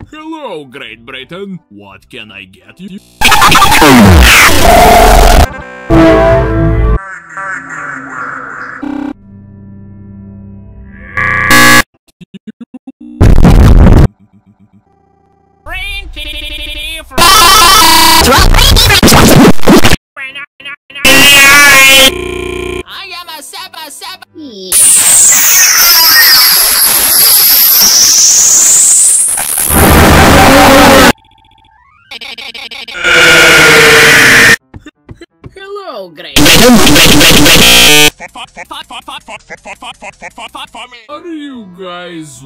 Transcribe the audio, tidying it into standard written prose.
Hello, Great Britain. What can I get you? I am a saba. Hello, Great. Are you guys?